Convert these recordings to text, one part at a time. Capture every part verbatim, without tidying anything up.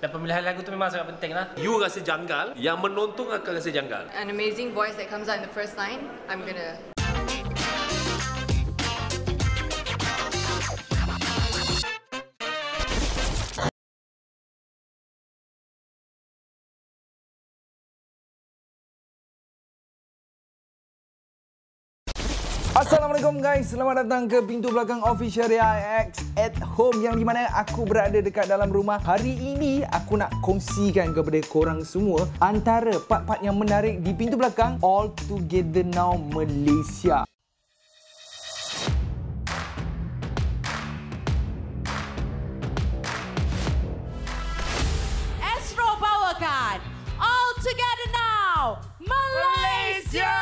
Dan pemilihan lagu tu memang sangat penting lah. You rasa janggal, yang menonton akan rasa janggal. An amazing voice that comes out in the first line, I'm gonna... Assalamualaikum guys, selamat datang ke pintu belakang official Ria X at home, yang di mana aku berada dekat dalam rumah. Hari ini aku nak kongsikan kepada korang semua antara part-part yang menarik di pintu belakang All Together Now Malaysia. Astro bawakan All Together Now Malaysia.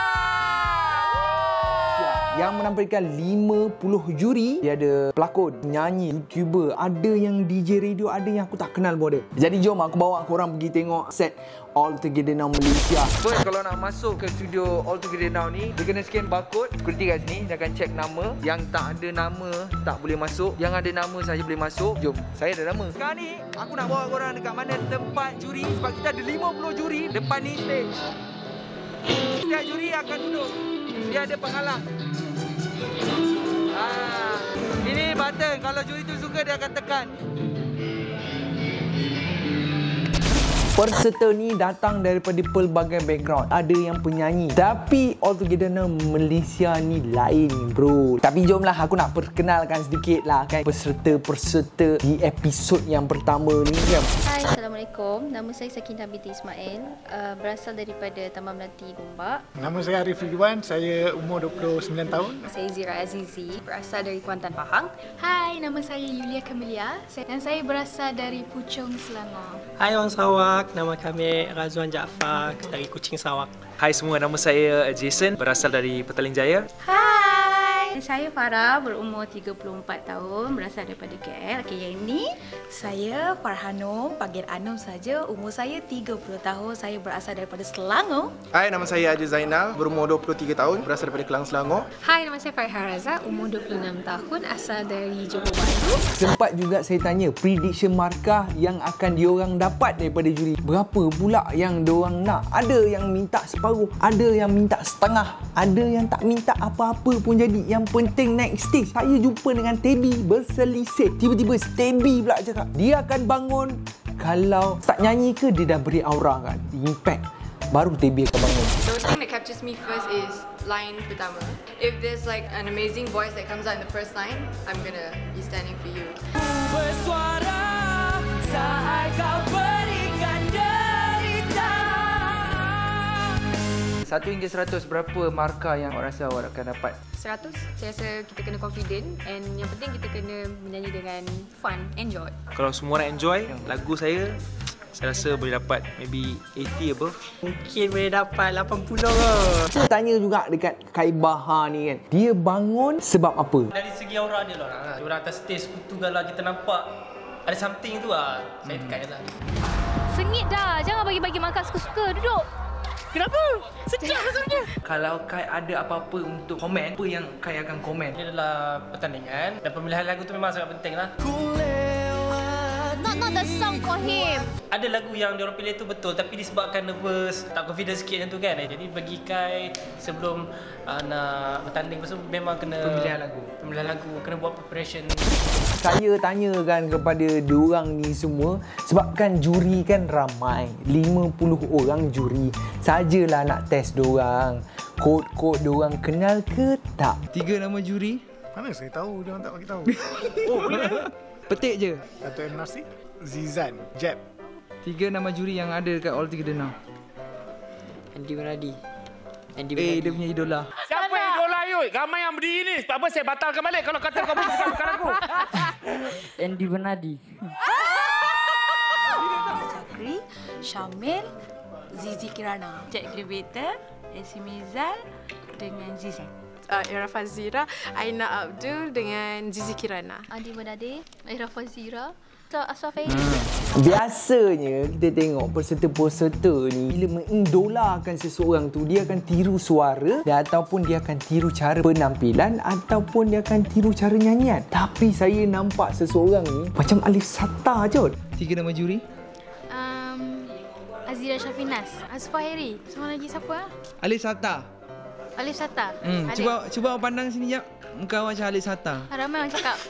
Yang menampilkan lima puluh juri. Dia ada pelakon, penyanyi, YouTuber, ada yang D J radio, ada yang aku tak kenal pun ada. Jadi jom aku bawa korang pergi tengok set All Together Now Malaysia. First, kalau nak masuk ke studio All Together Now ni, dia kena scan barcode. Security kat sini, dia akan check nama. Yang tak ada nama tak boleh masuk, yang ada nama saja boleh masuk. Jom, saya ada nama. Sekarang ni aku nak bawa korang dekat mana tempat juri, sebab kita ada lima puluh juri. Depan ni stage. Setiap juri akan duduk. Dia ada penghalang. Ah, ini button, kalau juri tu suka dia akan tekan. Peserta ni datang daripada pelbagai background. Ada yang penyanyi, tapi All Together Now Malaysia ni lain bro. Tapi jomlah aku nak perkenalkan sedikit lah kan peserta-peserta di episod yang pertama ni kan. Hai, Assalamualaikum. Nama saya Sakinah binti Ismail, uh, berasal daripada Taman Melati Gombak. Nama saya Arif Ridwan, saya umur dua puluh sembilan tahun. Saya Zira Azizi, berasal dari Kuantan, Pahang. Hai, nama saya Yulia Camelia dan saya berasal dari Puchong, Selangor. Hai orang Sarawak, nama kami Razwan Jaafar dari Kuching, Sarawak. Hai semua, nama saya Jason, berasal dari Petaling Jaya. Hai, saya Farah, berumur tiga puluh empat tahun, berasal daripada K L. Okay, yang ini saya Farhanum, panggil Anum saja. Umur saya tiga puluh tahun, saya berasal daripada Selangor. Hai, nama saya Adi Zainal, berumur dua puluh tiga tahun, berasal daripada Kelang, Selangor. Hai, nama saya Farhah Razak, umur dua puluh enam tahun, asal dari Johor Bahru. Sempat juga saya tanya prediction markah yang akan diorang dapat daripada juri. Berapa pula yang diorang nak? Ada yang minta separuh, ada yang minta setengah, ada yang tak minta apa-apa pun jadi. Yang penting naik stage. Saya jumpa dengan Tebi berselisih. Tiba-tiba Tebi pula cakap dia akan bangun kalau tak nyanyi ke dia dah beri aura kan, impact, baru Tebi akan bangun. The thing that captures me first is line pertama. If there's like an amazing voice that comes out in the first line, I'm gonna be standing for you. Bersuara saat kau berikan derita. Satu hingga seratus, berapa markah yang awak rasa awak akan dapat? seratus, saya rasa kita kena confident and yang penting kita kena menyanyi dengan fun, enjoy. Kalau semua orang enjoy lagu saya, saya rasa boleh dapat maybe eighty above. Mungkin boleh dapat lapan puluh ke. Saya tanya juga dekat Kaibaha ni kan, dia bangun sebab apa? Dari segi aura dia lah. Dia orang atas stage tu kalau kita nampak ada something tu lah, saya tekan je lah. Sengit dah, jangan bagi-bagi makan suka-suka, duduk. Kenapa? Sejak rasanya. Kalau Kai ada apa-apa untuk komen, apa yang Kai akan komen? Ini adalah pertandingan dan pemilihan lagu tu memang sangat penting lah. Not, not the song for him. Ada lagu yang diorang pilih tu betul, tapi disebabkan nervous, tak confident sikit macam tu kan. Jadi bagi Kai sebelum uh, nak bertanding pasal memang kena Pemilihan lagu. Pemilihan lagu kena buat preparation. Saya tanyakan kepada diorang ni semua, sebabkan juri kan ramai, lima puluh orang juri. Sajalah nak test diorang, kod-kod diorang kenal ke tak? Tiga nama juri. Mana saya tahu, dia orang tak bagi tahu. Oh, petik je. Dato' M. Nasir, Zizan, Jeb. Tiga nama juri yang ada dekat All Together Now. Andy Bernadi. Andy Eh, dia punya idola. Siapa idola you? Ramai yang berdiri ni. Sebab apa saya batalkan balik kalau kata kau bukan bukan aku. Andy Bernadi. Chakri, Syamil, Zizi Kirana. Jack Elevator, Esimizal dengan Zizan. Uh, Ira Fazira, Aina Abdul dengan Zizi Kirana. Adi Bernade, Aira Fazira, Aswaf Aini. Biasanya kita tengok peserta-peserta ni bila mengidolakan seseorang tu, dia akan tiru suara dan ataupun dia akan tiru cara penampilan ataupun dia akan tiru cara nyanyian. Tapi saya nampak seseorang ni macam Alif Sata je. Tiga nama juri. Azira Syafinas. Asfah Heri. Sama lagi siapa? Alif Sata. Alif Sata. Hmm, Adik. cuba cuba awak pandang sini jap. Muka awak macam Alif Sata. Ramai orang cakap.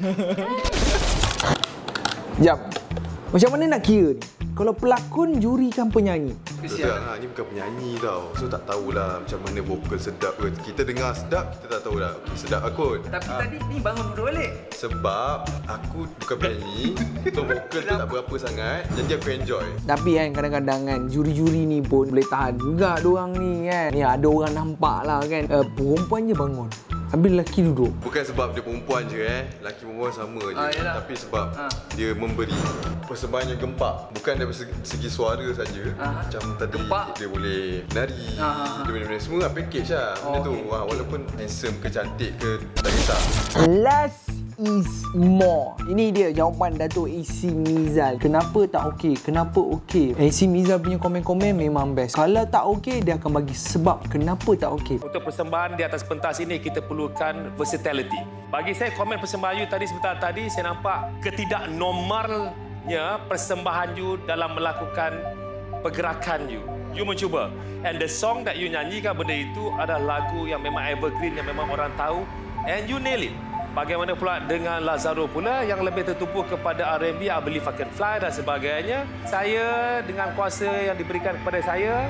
Jap. Macam mana nak kira ni? Kalau pelakon, juri kan penyanyi? Sedap lah, ni bukan penyanyi tau. So tak tahulah macam mana vokal sedap ke. Kita dengar sedap, kita tak tahu dah. Okay, sedap aku. Tapi ha. tadi ni bangun duduk balik. Sebab aku bukan penyanyi. So vokal tu tak berapa sangat. Jadi aku enjoy. Tapi kan kadang-kadang kan juri-juri ni pun boleh tahan juga diorang ni kan. Ni ada orang nampak lah kan. Uh, perempuan je bangun. Habis lelaki duduk. Bukan sebab dia perempuan je eh. Lelaki perempuan sama je. Ah, Tapi sebab ah. dia memberi persembahan yang gempak. Bukan dari segi, segi suara saja. Ah. Macam tadi gempak. Dia boleh nari. Ah. Dia boleh semua lah, package lah. Benda Oh, tu. okay. Wah, walaupun handsome ke cantik ke tak kisah. Less is more. Ini dia jawapan Dato' A C Mizal. Kenapa tak okey? Kenapa okey? A C Mizal punya komen-komen memang best. Kalau tak okey, dia akan bagi sebab kenapa tak okey. Untuk persembahan di atas pentas ini, kita perlukan versatility. Bagi saya, komen persembahan you tadi sebentar tadi, saya nampak ketidaknormalnya persembahan you dalam melakukan pergerakan you. You mencuba. And the song that you nyanyikan benda itu adalah lagu yang memang evergreen, yang memang orang tahu. And you nail it. Bagaimana pula dengan Lazaro pula yang lebih tertumpu kepada R and B, I Believe I Can Fly dan sebagainya. Saya dengan kuasa yang diberikan kepada saya,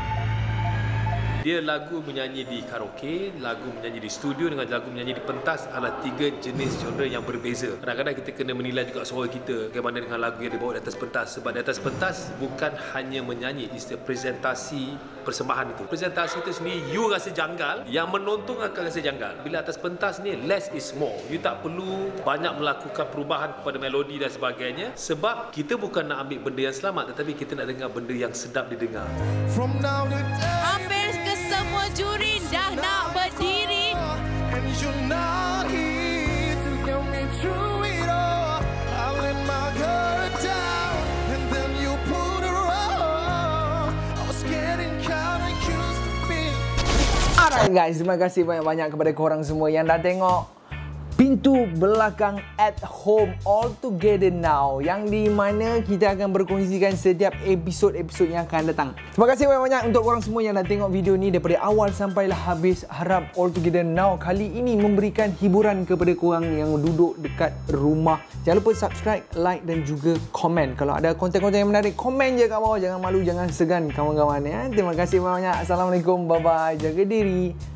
dia lagu menyanyi di karaoke, lagu menyanyi di studio dengan lagu menyanyi di pentas adalah tiga jenis genre yang berbeza. Kadang-kadang kita kena menilai juga suara kita bagaimana dengan lagu yang dibawa di atas pentas. Sebab di atas pentas bukan hanya menyanyi, istilah presentasi persembahan itu. Presentasi itu sendiri you rasa janggal, yang menonton akan rasa janggal. Bila atas pentas ni less is more. You tak perlu banyak melakukan perubahan kepada melodi dan sebagainya sebab kita bukan nak ambil benda yang selamat tetapi kita nak dengar benda yang sedap didengar. From now to hampir ke semua juri dah nak berdiri. And you're not here to get me through it all. I let my guard down and then you put her on. I was getting kind of used to be. Alright guys, terima kasih banyak-banyak kepada korang semua yang dah tengok Pintu Belakang at Home All Together Now, yang di mana kita akan berkongsikan setiap episod-episod yang akan datang. Terima kasih banyak-banyak untuk korang semua yang dah tengok video ni daripada awal sampailah habis. Harap All Together Now kali ini memberikan hiburan kepada korang yang duduk dekat rumah. Jangan lupa subscribe, like dan juga komen. Kalau ada konten-konten yang menarik, komen je kat bawah. Jangan malu, jangan segan kawan-kawan ya. Terima kasih banyak. Assalamualaikum, bye-bye. Jaga diri.